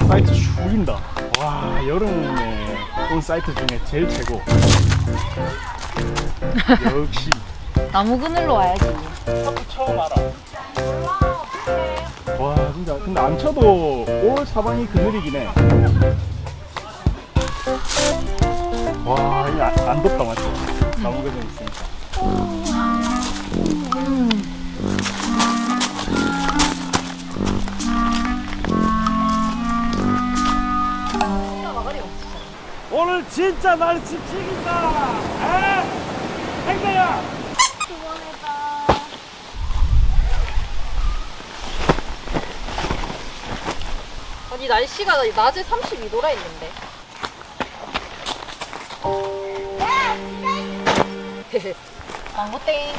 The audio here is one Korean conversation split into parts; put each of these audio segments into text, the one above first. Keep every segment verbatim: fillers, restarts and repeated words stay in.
사이트 죽인다. 와, 여름에 온 사이트 중에 제일 최고. 역시 나무 그늘로 와야지. 타프 처음 알아. 와, 진짜 근데 안 쳐도 올 사방이 그늘이긴 해. 와, 이거 안, 안 덥다 맞죠? 나무 그늘 있으니까. 오늘 진짜 날 지치긴다. 에? 행자야. 수고하다. 아니 날씨가 낮에 삼십이 도라 있는데. 망고땡.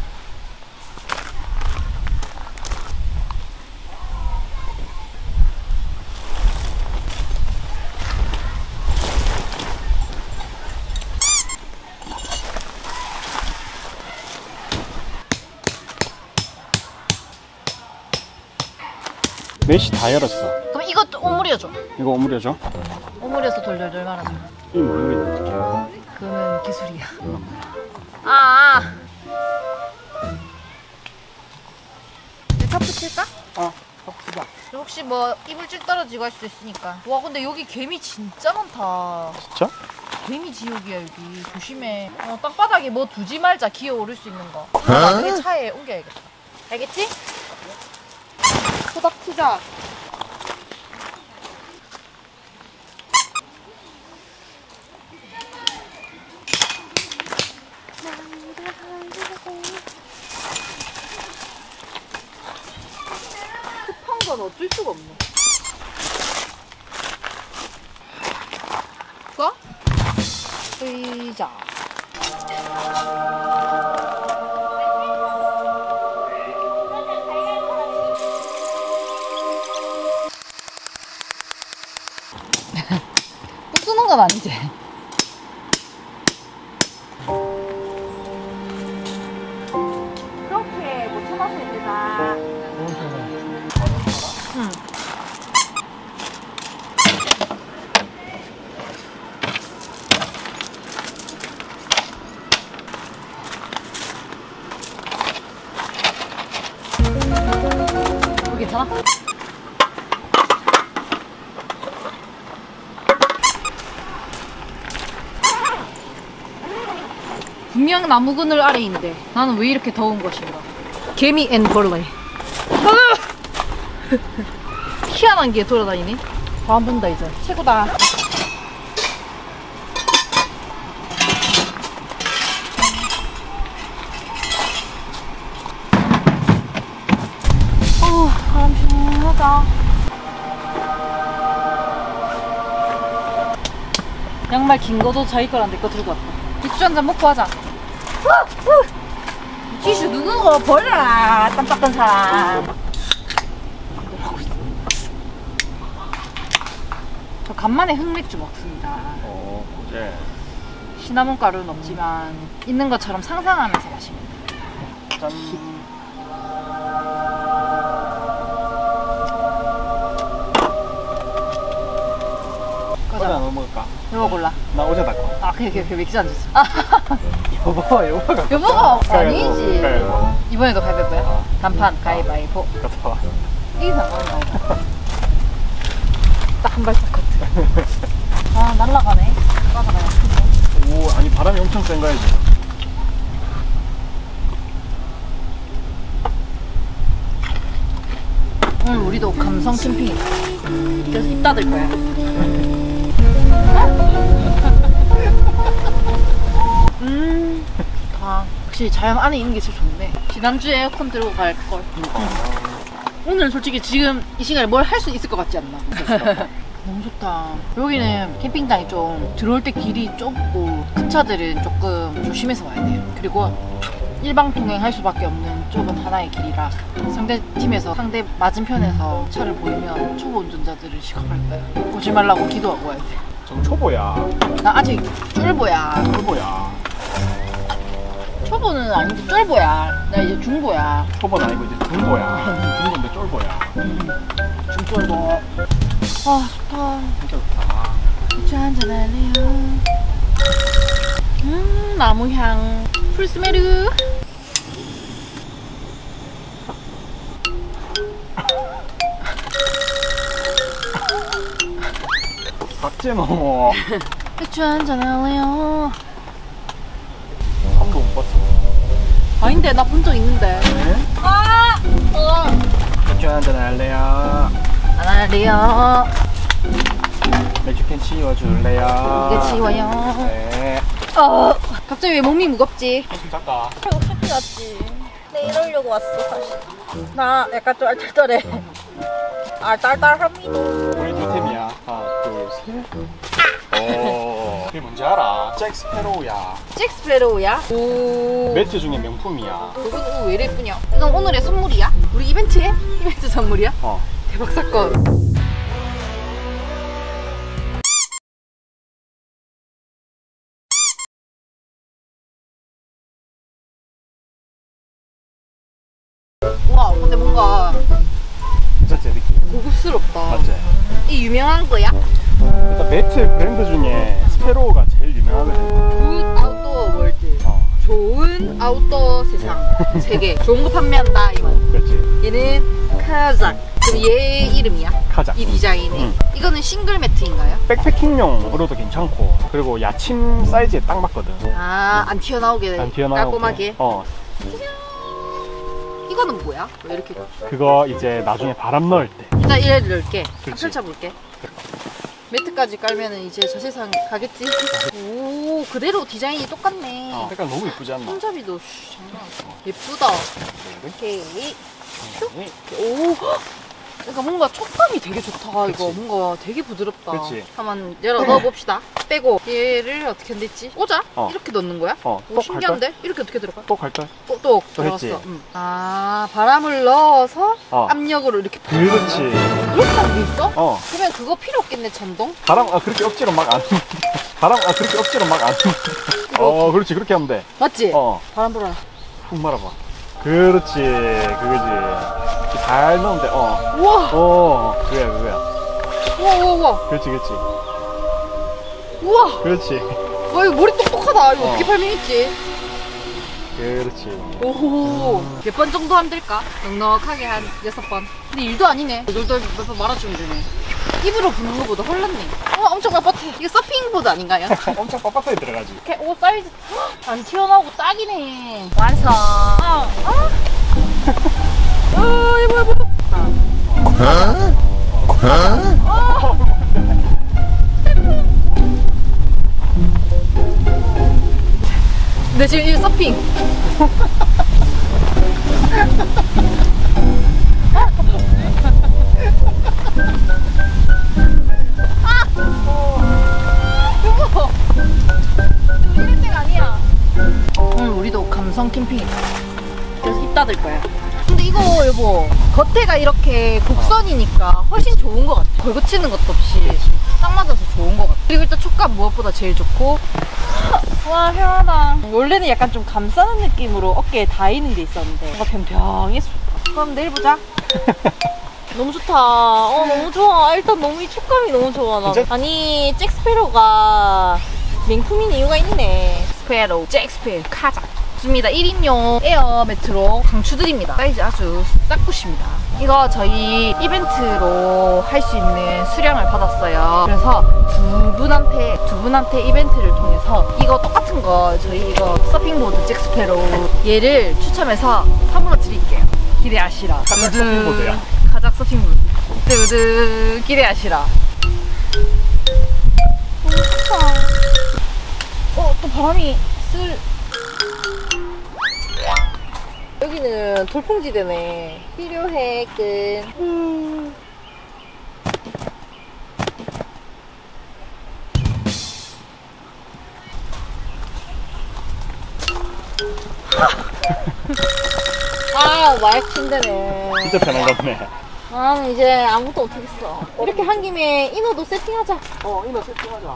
넷이 다 열었어. 그럼 이것도 오므려줘. 이거 오므려줘? 오므려서 돌돌돌 말아줘. 이 모르겠네 어떻게. 그러면 기술이야. 아. 내 타프 칠까? 어, 타프다. 혹시 뭐 이불질 떨어지고 할 수도 있으니까. 와 근데 여기 개미 진짜 많다. 진짜? 개미 지옥이야 여기. 조심해. 어, 땅바닥에 뭐 두지 말자. 기어 오를 수 있는 거. 이거 나중에 차에 옮겨야겠다. 알겠지? 소닥 튀자. 급한 건 어쩔 수가 없네. 좋아? 의자. 부수는 건 아니지? 그렇게 못 참아서 힘들다. 응. 어, 괜찮아? 분명 나무 그늘 아래인데 나는 왜 이렇게 더운 것인가. 개미 앤 벌레. 희한한 게 돌아다니네. 다 안 본다 이제. 최고다. 어우 바람 시원하다. 양말 긴 거도 자기 거랑 내 거 들고 왔다. 맥주 한잔 먹고 하자. 티슈 누는 거 버려라. 땀 닦은 사람. 저 간만에 흑맥주 먹습니다. 어, 그제. 시나몬 가루는 없지만 있는 것처럼 상상하면서 마십니다. 짠. 어제 안 먹을까? 여보 골라. 나 어제 닦고. 아 그래 그래 그래 맥주 안 줬어. 아, 여보, 여보가. 여보가 아니지. 가위바위보. 이번에도 가위바위보야? 어. 단판 가위바위보. 갔다 와. 이게 상관없나? 딱 한 발짝 커트. 아 날라가네. 바다가 크네. 오, 아니 바람이 엄청 센 거야지. 오늘 우리도 감성 캠핑이다. 그래서 입 닫을 거야. 음, 좋다. 역시 자연 안에 있는 게 제일 좋네. 지난주에 에어컨 들고 갈 걸. 오늘 솔직히 지금 이 시간에 뭘 할 수 있을 것 같지 않나? 너무 좋다. 여기는 캠핑장이 좀 들어올 때 길이 좁고 큰 차들은 조금 조심해서 와야 돼요. 그리고 일방 통행할 수밖에 없는 좁은 하나의 길이라 상대 팀에서 상대 맞은편에서 차를 보이면 초보 운전자들을 시각할 거야. 보지 말라고 기도하고 와야 돼. 저 초보야. 나 아직 쫄보야. 초보야. 초보는 아닌데 쫄보야. 나 이제 중보야. 초보는 아니고 이제 중보야. 중보인데 쫄보야. 중쫄보. 아 좋다. 진짜 좋다. 맥주 한잔 할래요. 음 나무향 풀스메르. 박제 너무. 맥주 한잔 할래요. 한 번 못 봤어. 아닌데 나 본 적 있는데. 네? 아! 어. 맥주 한잔 할래요? 안 할래요. 맥주캔 치워줄래요? 이게 치워요. 네. 어. 갑자기 왜 몸이 무겁지? 한숨 잠깐. 이거 커피 같지. 내 이러려고 왔어 사실. 나 약간 좀 알딸딸해. 알딸딸합니다. 우리 듀템이야. 하나, 둘, 셋. 오. 그게 뭔지 알아? 잭스페로우야. 잭스페로우야? 오. 매트 중에 명품이야. 그건 왜 이래 예쁘냐? 이건 오늘의 선물이야? 우리 이벤트에? 이벤트 선물이야? 어. 대박 사건. 와 근데 뭔가 괜찮지 느낌? 고급스럽다. 맞지? 이 유명한 거야? 일단 매트 브랜드 중에 스페로우가 제일 유명하거든. 굿 아웃도어 월드. 어. 좋은 아웃도어 세상 세계. 좋은 거 판매한다 이 말. 그렇지. 얘는 카작. 그럼 얘 이름이야? 카자. 이 디자인이. 응. 이거는 싱글 매트인가요? 백패킹용으로도 괜찮고, 그리고 야침 사이즈에 딱 맞거든. 아, 안 튀어나오게. 안 튀어나오게. 깔끔하게. 어. 이거는 뭐야? 왜 이렇게? 그거 이제 나중에 바람 넣을 때. 일단 이래를 넣을게. 그렇지. 펼쳐볼게. 매트까지 깔면은 이제 저 세상 가겠지? 오, 그대로 디자인이 똑같네. 어. 색깔 너무 이쁘지 않나? 손잡이도 씨, 장난 아니다. 예쁘다. 오케이. 네. 오, 헉! 그러니까 뭔가 촉감이 되게 좋다. 그치. 이거 뭔가 되게 부드럽다. 그치. 한번 열어 넣어봅시다. 빼고 얘를 어떻게 했지? 꽂아? 어. 이렇게 넣는 거야? 어, 오, 똑 신기한데? 이렇게 어떻게 들어가? 또 갈걸? 또, 또 또 들어갔어. 했지? 응. 아, 바람을 넣어서 어. 압력으로 이렇게 그렇지. 그렇게 하는 게 있어? 어. 그러면 그거 필요 없겠네, 전동? 바람, 아, 그렇게 억지로 막 안. 바람, 아, 그렇게 억지로 막 안. 어, 그렇지. 그렇게 하면 돼. 맞지? 어. 바람 불어라. 훅 말아봐. 그렇지. 그거지. 잘 넣으면 돼. 어. 우와! 어. 그거야, 그거야. 우와, 우와, 우와. 그렇지, 그렇지. 우와! 그렇지. 와, 이거 머리 똑똑하다. 이거 어. 어떻게 설명했지? 그렇지. 오호. 몇 번 정도 하면 될까? 넉넉하게 한 여섯 번. 근데 일도 아니네. 놀돌 몇 번 말아주면 되네. 입으로 부는 것보다 헐났네. 어, 엄청 빳빳해. 이거 서핑보드 아닌가요? 엄청 빳빳하게 들어가지. 이렇게 오 사이즈 헉, 안 튀어나오고 딱이네. 완성. 아, 아. 어, 이거 이거. 근데 지금 이 서핑. 여보, 이거 이럴 때가 아니야. 오늘 우리도 감성 캠핑이다. 그래서 입 닫을 거야. 근데 이거 여보, 겉에가 이렇게 곡선이니까 훨씬 좋은 것 같아. 걸거치는 것도 없이 딱 맞아서 좋은 것 같아. 그리고 일단 촉감 무엇보다 제일 좋고. 와, 시원하다. 원래는 약간 좀 감싸는 느낌으로 어깨에 닿이는 게 있었는데 뭔가 평평해서 좋다. 그럼 내일 보자. 너무 좋다. 어, 너무 좋아. 일단 너무 이 촉감이 너무 좋아. 나. 진짜? 아니, 잭스페로가 명품인 이유가 있네. 스페로, 잭스페로, 카자. 좋습니다. 일 인용 에어 매트로 강추드립니다. 사이즈 아주 싹 굿입니다. 이거 저희 이벤트로 할 수 있는 수량을 받았어요. 그래서 두 분한테 두 분한테 이벤트를 통해서 이거 똑같은 거 저희 이거 서핑보드 잭스페로 얘를 추첨해서 선물로 드릴게요. 기대하시라. 카작 서핑보드야. 카작 서핑보드. 두두 기대하시라. 너무 좋다. 어, 또 바람이 쓸. 여기는 돌풍지대네. 필요해, 끈. 음. 아, 마약 침대네. 진짜 편한 거네. 나는 이제 아무것도 못하겠어. 이렇게 한 김에 인어도 세팅하자. 어, 이거 세팅하자.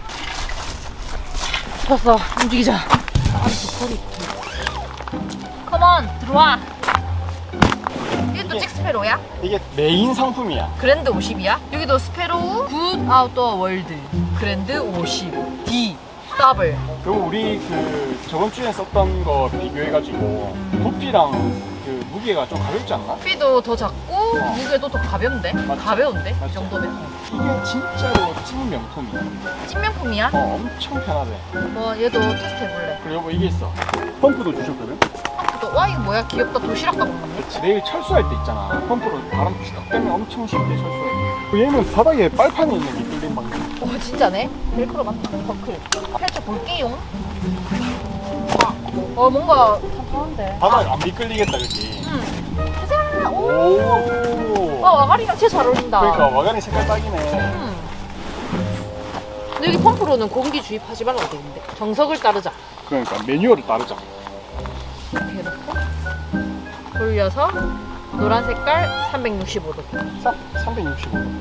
좋았어, 움직이자. 아, 저 소리. 컴온, 들어와. 얘 이거 잭스페로야? 이게 메인 상품이야. 그랜드 오십이야? 여기도 스페로우 굿 아웃도어 월드 그랜드 오십 D 더블. 그리고 우리 그 저번 주에 썼던 거 비교해가지고 부피랑 그 무게가 좀 가볍지 않나? 부피도 더 작고 어. 무게도 더 가벼운데? 맞지? 가벼운데? 맞지? 이 정도면 이게 진짜로 찐 명품이야. 찐명품이야? 어, 엄청 편하대. 뭐 얘도 테스트 해볼래. 그리고 이게 있어. 펌프도 주셨거든? 또, 와 이거 뭐야 귀엽다. 도시락 가보네. 그치. 내일 철수할 때 있잖아. 펌프로 바람 쭉 빼면 엄청 쉽게 철수해. 얘는 바닥에 빨판이 있는 게 뚫린 방법. 오 진짜네? 벨크로 맞다. 버클. 펼쳐볼게요. 아, 어 뭔가 탄탄한데. 바닥 안 미끌리겠다, 그치? 응. 가자. 오. 오. 와 와가리랑 진짜 잘 어울린다. 그러니까 와가리 색깔 딱이네. 음. 근데 여기 펌프로는 공기 주입하지 말라고 돼 있는데 정석을 따르자. 그러니까 매뉴얼을 따르자. 이렇게 해놓고 돌려서 노란 색깔 삼백육십오 도. 삼백육십오 도.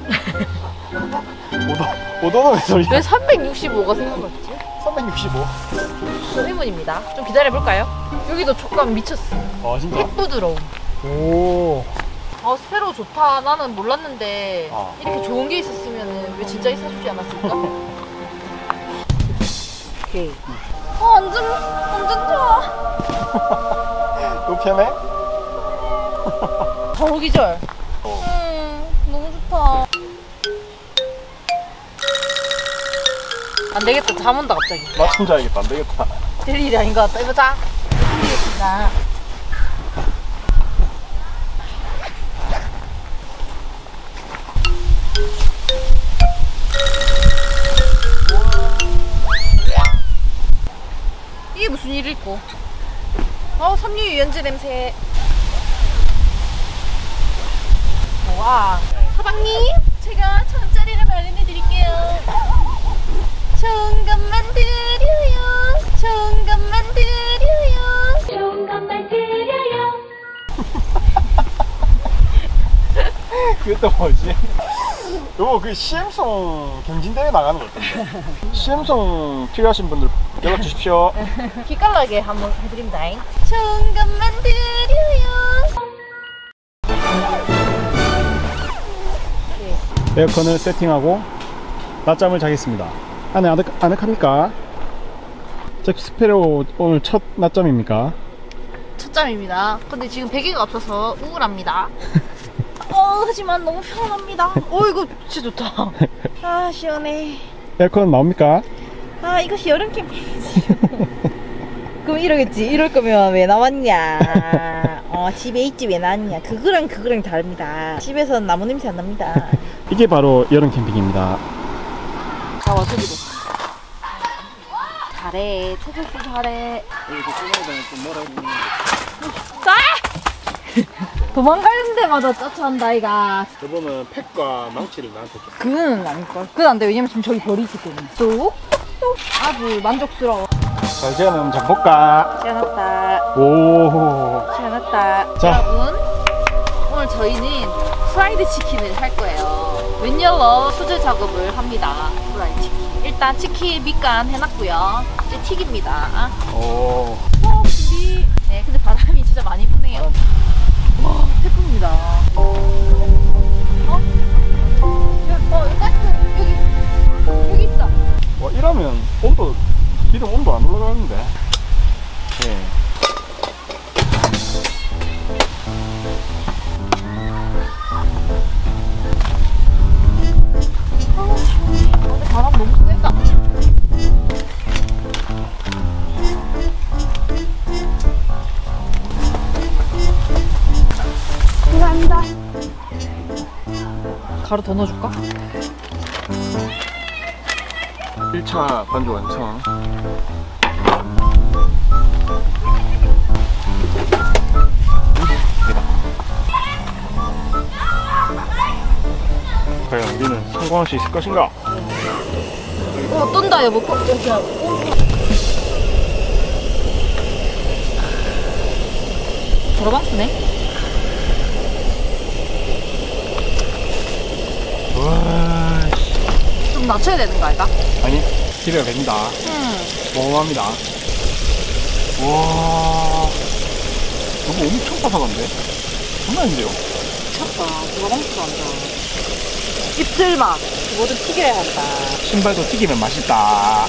오 도는 왜 소리야? 왜 삼백육십오가 생각났지? 삼백육십오. 의문입니다. 좀 기다려볼까요? 여기도 촉감 미쳤어. 아 진짜? 핵 부드러움. 오. 아 스페로 좋다. 나는 몰랐는데 아. 이렇게 좋은 게 있었으면 왜 진작에 사주지 않았을까? 오케이. 어 완전 완전 좋아. 또 편해? 바로 기절. 어. 음 너무 좋다. 안 되겠다. 잠 온다 갑자기. 맞춤 자야겠다. 안 되겠다. 될 일이 아닌 것 같다. 해보자. 해보겠습니다. 이게 무슨 일일꼬? 어, 섬유유연제 냄새. 와, 사방님, 제가 천짜리를 마련해드릴게요. 좋은 것만 드려요. 좋은 것만 드려요. 좋은 것만 드려요. 그게 또 뭐지? 요거 그 씨엠송 경진대회 나가는 거 같던데. 씨엠송 필요하신 분들 연락 주십시오. 기깔나게 한번 해드립니다. 좋은 것만 드려요. 에어컨을 세팅하고 낮잠을 자겠습니다. 안에 아늑, 아늑합니까? 잭스페로 오늘 첫 낮잠입니까? 첫 잠입니다. 근데 지금 베개가 없어서 우울합니다. 어, 하지만 너무 편합니다. 어, 이거 진짜 좋다. 아, 시원해. 에어컨 나옵니까? 아, 이것이 여름 캠핑이지. 그럼 이러겠지. 이럴 거면 왜 나왔냐. 어, 집에 있지 왜 나왔냐. 그거랑 그거랑 다릅니다. 집에서는 나무 냄새 안 납니다. 이게 바로 여름 캠핑입니다. 자, 와서기도. 잘해. 채소수 잘해. 짜! 도망가는 데마다 짜차한다, 아이가. 저번은 팩과 망치를 나한테 줬어. 그건 아닐걸. 그건 안 돼. 왜냐면 지금 저기 별이 있기 때문에. 쏙, 쏙. 아주 만족스러워. 자, 이제는 잡볼까? 시원하다. 오. 시원하다. 자. 여러분, 오늘 저희는 프라이드 치킨을 할 거예요. 웬열로 수제 작업을 합니다. 프라이드 치킨. 일단 치킨 밑간 해놨고요. 이제 튀깁니다. 오. 와, 준비. 네, 근데 바람이 진짜 많이 부네요. 와, 태풍입니다. 어? 여기, 어, 여기 가스. 여기. 여기 있어. 와, 이러면 온도, 기름 온도 안 올라가는데. 네. 아, 근데 바람 너무 세다. 감사합니다. 가루 더 넣어줄까? 일 차 반죽 완성. 과연 우리는 성공할 수 있을 것인가? 어, 떤다, 여보. 어, 여기야. 도로방스네. 와, 씨. 좀 낮춰야 되는 거 아이가? 아니, 기대가 됩니다. 응. 어마어마합니다. 와, 너무 엄청 바삭한데? 장난 아닌데요? 미쳤다. 누가 멈춰도 안 돼. 입틀맛. 뭐든 튀겨야 한다. 신발도 튀기면 맛있다.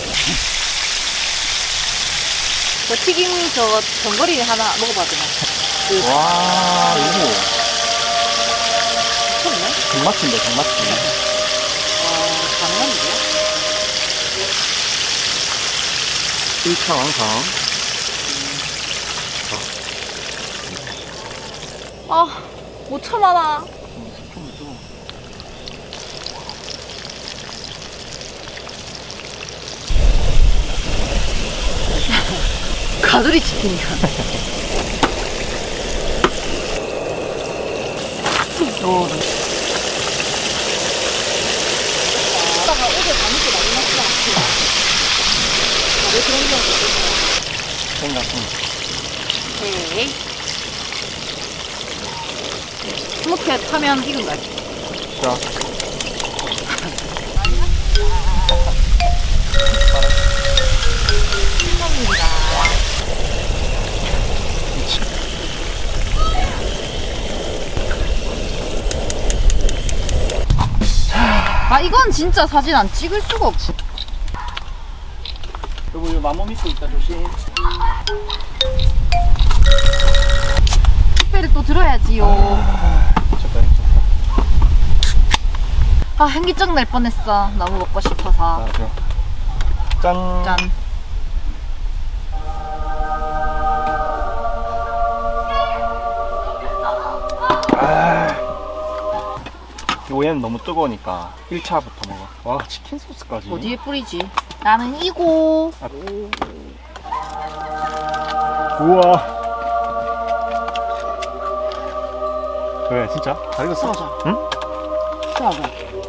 저 튀김 저 전거리 하나 먹어봐야 되나? 그, 와, 이거 미쳤네? 장마치인데, 장마치. 와, 장난이야? 일 차 완성. 아, 못 참아라. 가두리 치킨이야. 어, 오다가 어제 밤늦게 많이 먹지 않았어. 왜 그런 경우가 있어? 생각합니다. 오케이. 스모켓 하면 익은 거 알지? 자. 감사합니다. 아, 이건 진짜 사진 안 찍을 수가 없지. 여보, 이거 마모 믿고 있다, 조심. 택배를 또 들어야지요. 미쳤다, 미쳤다. 아, 현기증 날 뻔했어. 너무 먹고 싶어서. 자, 저. 짠. 짠. 아. 얘는 너무 뜨거우니까 일 차부터 먹어. 와, 치킨 소스까지. 어디에 뿌리지? 나는 이고. 아. 우와. 그래, 진짜? 잘 익었어? 맞아. 응? 맞아.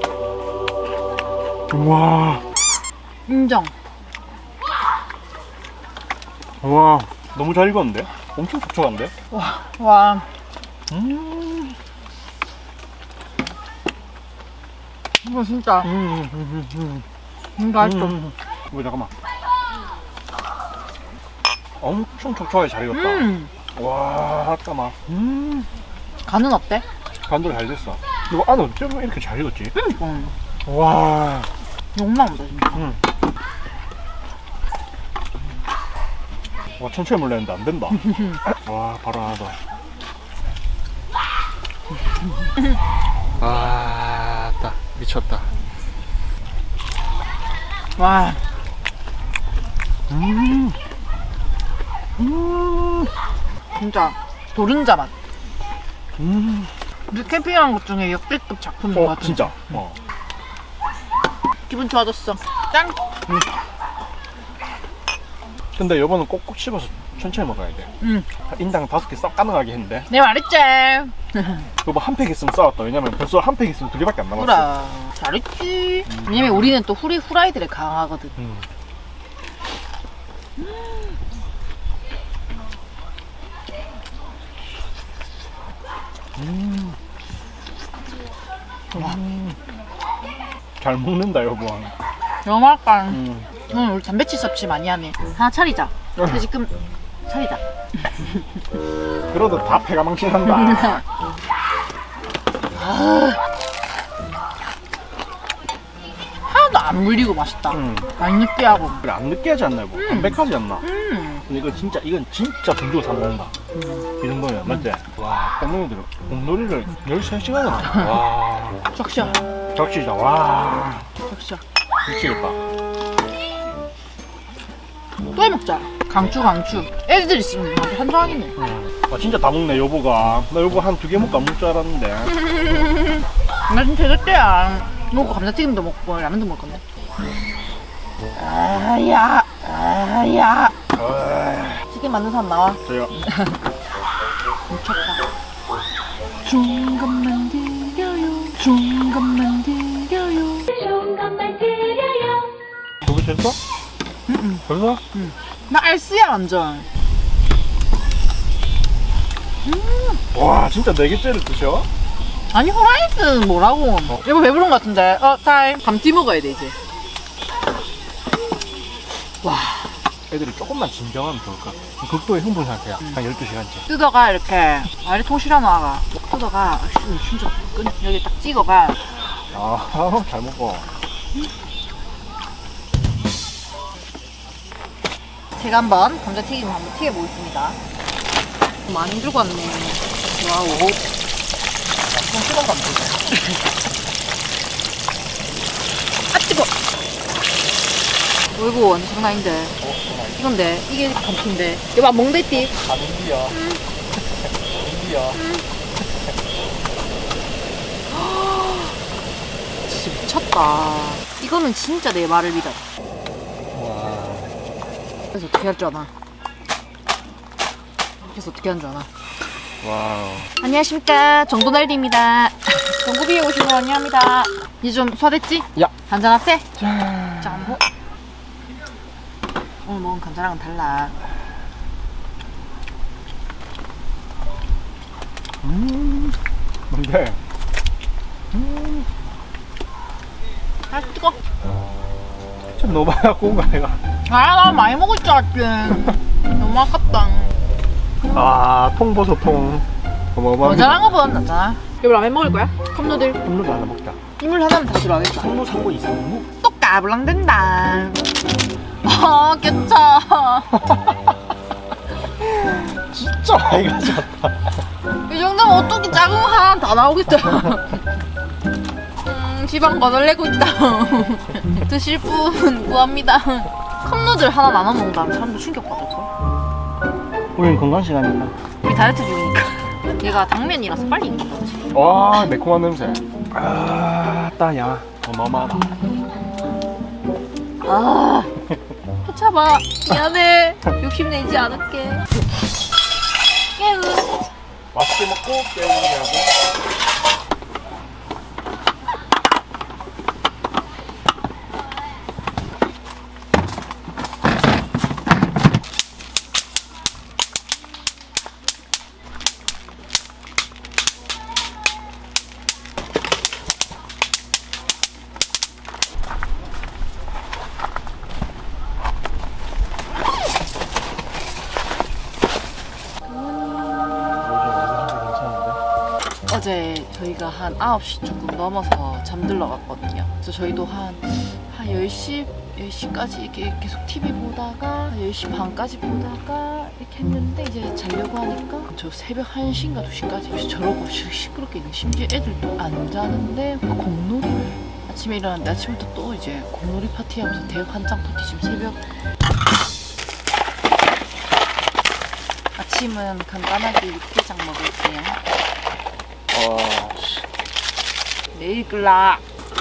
우와. 인정. 우와. 너무 잘 익었는데? 엄청 촉촉한데? 와, 와. 음. 이거 진짜. 음, 음, 음, 음, 맛있어. 음. 이거 잠깐만. 엄청 촉촉하게 잘 익었다. 음. 와, 잠깐만. 음. 간은 어때? 간도 잘 됐어. 이거 안에 어쩌면 이렇게 잘 익었지? 응. 와. 욕망 온다, 진짜. 음. 와, 천천히 물렸는데 안 된다. 와, 바로 하나 더. 아, 딱 미쳤다. 와. 음. 음. 진짜. 도른자 맛. 음. 우리 캠핑한 것 중에 역대급 작품인 것 어, 같아. 진짜. 어. 기분 좋아졌어. 짠! 음. 근데 이번은 꼭꼭 씹어서 천천히 먹어야 돼. 응. 인당 다섯 개 싹 가능하게 했는데. 내 말했지? 이거 한 팩 있으면 싸웠다. 왜냐면 벌써 한 팩 있으면 두 개밖에 안 남았어. 그래. 잘했지. 음. 왜냐면 우리는 또 후리, 후라이들에 강하거든. 음. 음. 와. 음. 잘 먹는다, 여보. 영화관. 음. 오늘 우리 단백질 섭취 많이 하네. 하나 차리자. 근데 지금 차리자. 그러다 다 배가 망신한다. 하나도 안 물리고 맛있다. 음. 안 느끼하고. 그래, 안 느끼하지 않나, 여보? 담백하지 않나? 음. 근데 이거 진짜, 이건 진짜 돈 주고 사 먹는다. 음. 이 정도면, 맞지? 와, 꽁놀이들, 꽁놀이를 열세 시간을 하네. 와. 적셔. 적시다, 와. 적셔. 미치겠다. 또 해먹자. 강추 강추. 애들 있으면 아주 한정하겠네. 음. 아, 진짜 다 먹네, 여보가. 나 여보 한 두 개 먹고 안 먹을 줄 알았는데. 나 진짜 대절대야. 먹고 감자튀김도 먹고 라면도 먹을 건데. 아야, 아야. 어이, 치킨 만든 사람 나와. 저요. 미쳤다. 좋은 것만 드려요. 좋은 것만 드려요. 좋은 것만 드려요. 여보 됐어? 응응. 벌써? 나 알씨야 완전. 와, 진짜 네 개째를 드셔? 아니 호라이즈는 뭐라고? 여보 배부른 것 같은데. 어 타임. 감튀 먹어야 돼 이제. 와. 애들이 조금만 진정하면 좋을 것 같아. 극도의 흥분 상태야. 음. 한 열두 시간째. 뜯어가 이렇게 알이 통실어 놔가 뜯어가 씨, 진짜 끈 여기 딱 찍어가 아, 잘 먹어. 제가 한번 감자튀김을 한번 튀겨보겠습니다. 많이 들고 왔네. 와우. 좀 뜨거운 감자 아 뜨거. 어이구 완전 장난 아닌데. 어, 정말. 이건데 이게 감튀인데. 여봐 멍대띠. 아, 민기야. 응. 민기야. 진짜 미쳤다. 이거는 진짜 내 말을 믿어. 와. 그래서 어떻게 할 줄 아나? 그래서 어떻게 하는 줄 아나? 와우. 안녕하십니까 정도날디입니다. 정구비에 오신 거 환영합니다. 이제 좀 소화됐지? 야. 한잔 합세? 짠. 짠. 어? 오늘 먹은 감자랑은 달라. 음. 뭔데? 음. 아 뜨거. 좀 너무 많이 갖고 온 거 아이가? 아 나 많이 먹을 줄 알았지. 너무 아깝다. 아, 통버섯 통. 어마어마하게. 모자란 거보다 낫잖아. 여보 라면 먹을 거야? 컵누들. 컵누들 하나 먹자. 이물 하나면 다 들어가겠다. 컵누 사고 이상무. 또 까불랑된다. 아 깨차. 진짜 많이 가져왔다. 이 정도면 어떻게 작은 거 하나 다 나오겠다. 음, 지방 거덜내고 있다. 드실 분 구합니다. 컵누들 하나 나눠 먹는다면 사람도 충격받을걸. 우린 건강식이니까. 우리 다이어트 중이니까. 얘가 당면이라서 빨리 익는 거지. 와, 매콤한 냄새. 아, 따야. 어마어마하다. 아, 해쳐봐. 미안해. 욕심내지 않을게. 깨우. 맛있게 먹고 깨우게 하고. 어제 저희가 한 아홉 시 조금 넘어서 잠들러 갔거든요. 그래서 저희도 한, 한 열 시, 열 시까지 이렇게 계속 티비 보다가 열 시 반까지 보다가 이렇게 했는데 이제 자려고 하니까 저 새벽 한 시인가 두 시까지 저러고 시끄럽게 있는 심지어 애들도 안 자는데 공놀이를 아침에 일어났는데 아침부터 또 이제 공놀이 파티 하면서 대환장 파티 지금 새벽 아침은 간단하게 육개장 먹을게요. 와, 내일 끌라.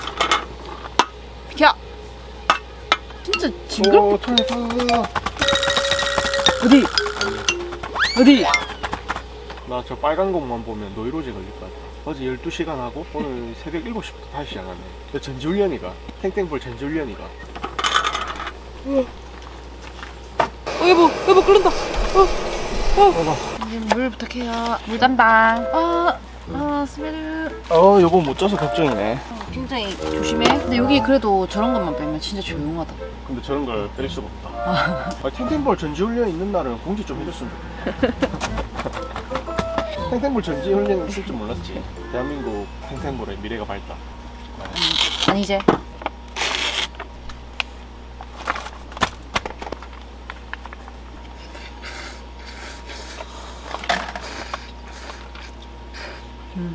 비켜. 진짜 징그럽. 오, 털려, 털려. 어디? 어디? 나 저 빨간 것만 보면 노이로제 걸릴 것 같아. 어제 열두 시간 하고 오늘 새벽 일곱 시부터 다시 시작하네. 야, 전지훈련이가. 탱탱볼 전지훈련이가. 어, 여보, 여보 끓는다. 어, 어. 이제 물 부탁해요. 물 담당. 아, 아, 스메르. 어, 여보 못 자서 걱정이네. 굉장히 조심해. 근데 여기 그래도 저런 것만 빼면 진짜 조용하다. 근데 저런 걸 뺄 수가 없다. 아, 탱탱볼 전지훈련 있는 날은 공지 좀 해줬으면 좋겠다. 탱탱볼 전지훈련 있을 줄 몰랐지. 대한민국 탱탱볼의 미래가 밝다. 아니 이제. 음.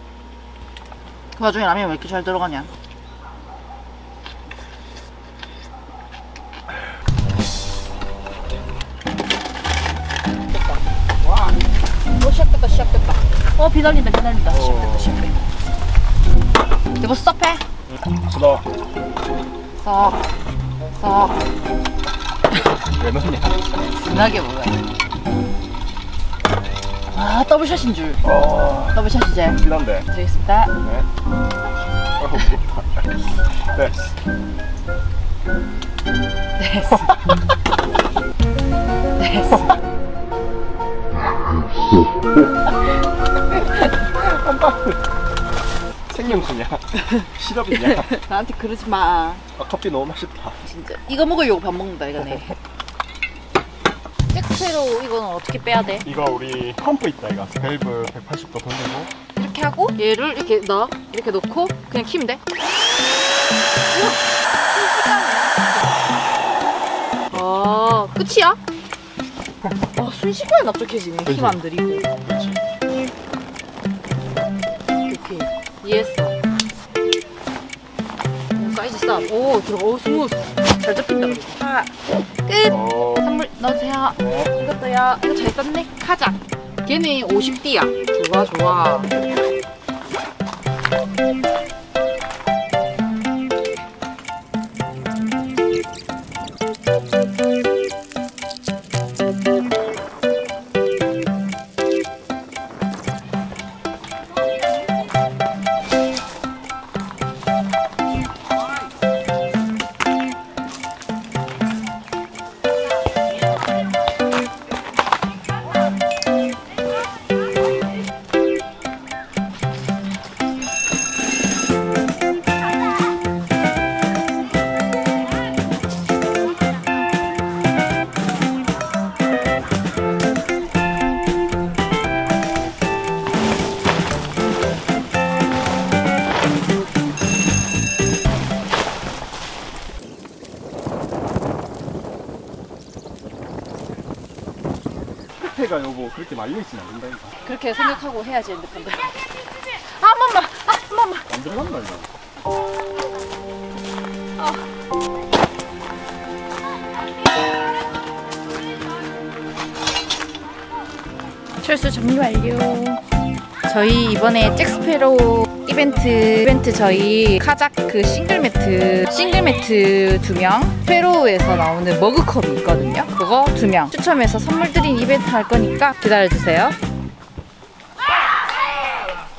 그 와중에 라면 왜 이렇게 잘 들어가냐? 와, 어 시작됐다 시작됐다. 어 비날린다 비날린다. 시작됐다 시작됐다. 이거 스톱해. 수다. 썩. 썩. 왜 넣냐? 진하게 먹어야 돼. 아 더블샷인 줄. 어, 더블샷 이제 필요한데. 드리겠습니다. 네. 어, 무겁다. 됐어. 됐어. 됐어. 생명수냐? 시럽이냐? 나한테 그러지 마. 아, 커피 너무 맛있다. 진짜 이거 먹으려고 밥 먹는다 이거네. 스페로 이거는 어떻게 빼야 돼? 이거 우리 펌프 있다 이거. 밸브 백팔십 도 돌리고 이렇게 하고 얘를 이렇게 넣어. 이렇게 넣고 그냥 키면 돼. 우와, 아, 끝이야? 아, 순식간에 납작해지네. 그치? 힘 안 들이고. 그렇지. 오케이. 이해했어. 오, 사이즈 싸. 오, 들어가. 오, 스무스. 잘 잡힌다, 그리고. 아, 끝! 어, 선물 넣으세요. 네. 이것도요. 이거 잘 썼네. 가자. 걔는 오십 디야. 좋아, 좋아. 끝에가 여보 그렇게 말려 있으면 안 된다니까. 그렇게 생각하고 해야지, 핸드폰들. 아, 한 번만. 아, 한 번만. 안 들어간다 이거. 철수 정리 완료. 저희 이번에 잭스페로 이벤트 이벤트 저희 카작 그 싱글 매트 싱글 매트 두 명, 스페로에서 나오는 머그컵이 있거든요. 그거 두 명 추첨해서 선물 드린 이벤트 할 거니까 기다려 주세요.